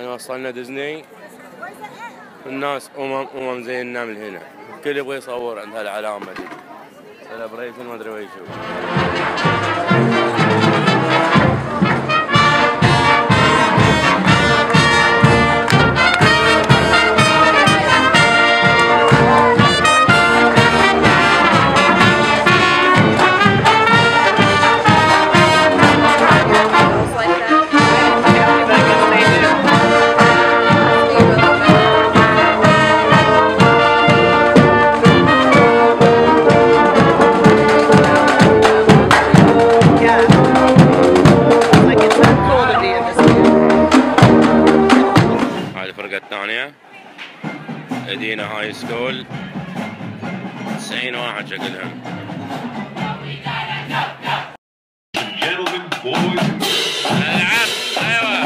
الحين وصلنا ديزني. الناس زي النمل هنا، الكل يبغى يصور عند هالعلامة دي. سيلبريشن ما ادري وين يشوف. الثانية ادينا هاي سكول 90 واحد شكلهم. العب ايوه.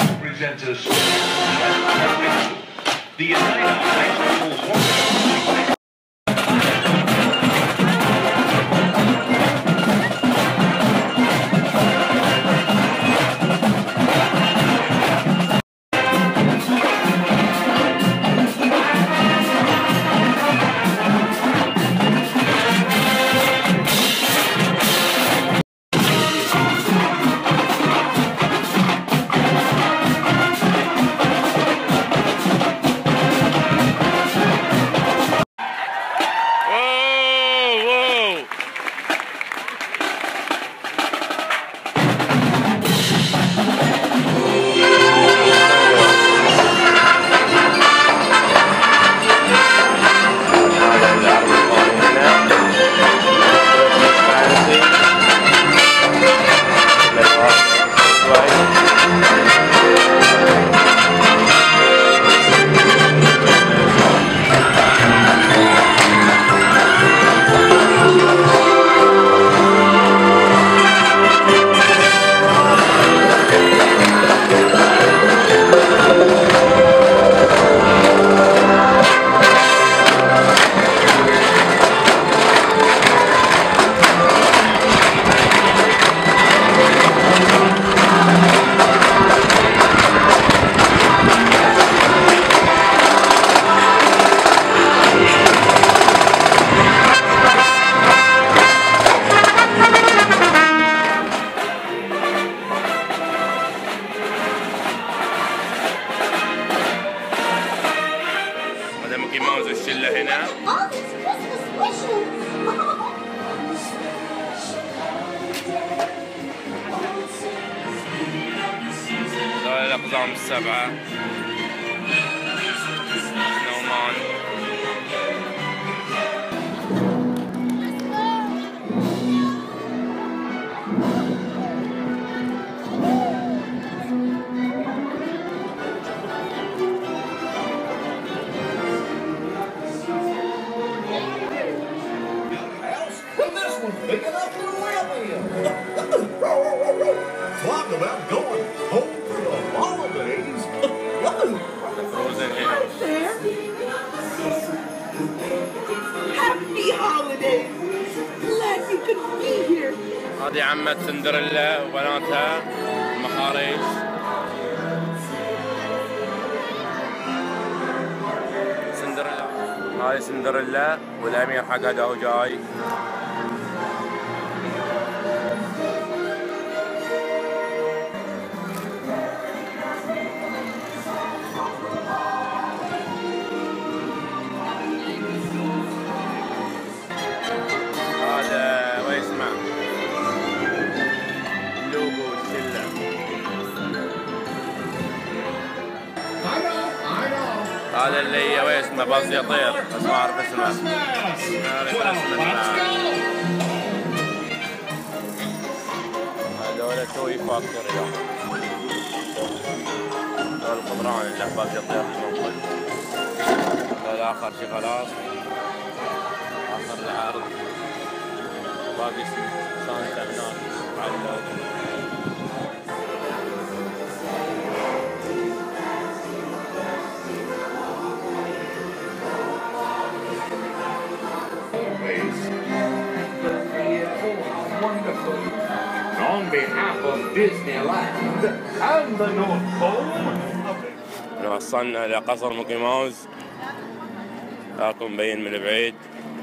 ميكي ماوس الشلة هنا. هذول الأقزام السبعة. سنومان. Big enough for a whale. Talk about going home for the holidays. Hi there. Happy holidays. Glad you could be here. هذه عمة سندريلا وبناتها مخارج. سندريلا. هاي سندريلا والأمير حقها ده جاي. هذا اللي هو اسمه باص يطير بس ما اعرف اسمه. هذول توي فاكتور اليوم. هذول القطران اللي باص يطير موجود. هذا اخر شيء خلاص. اخر العرض. باقي سانتا هناك على On behalf of Disneyland and the North Pole, وصلنا إلى قصر ميكي ماوس، راكم مبين من بعيد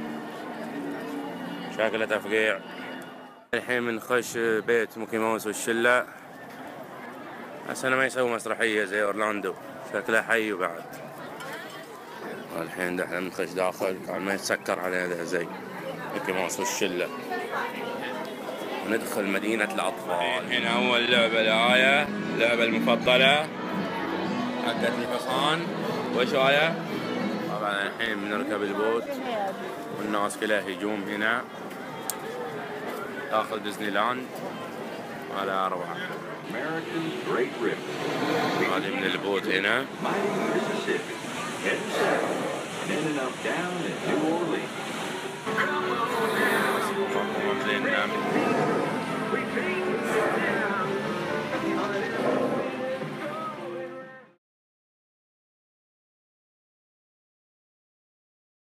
شكله تفقيع. الحين بنخش بيت ميكي ماوس والشلة، بس أنا ما يسوي مسرحية زي أورلاندو، شكله حي بعد. والحين احنا بنخش داخل كان ما يتسكر علينا زي ميكي ماوس والشلة، وندخل مدينة الأطفال. هنا أول لعبة لآية، اللعبة المفضلة حقت الحصان. وش آية؟ طبعا الحين بنركب البوت والناس كلها هجوم هنا داخل ديزني لاند. هذا أروع. هذه من البوت هنا. زين نعمل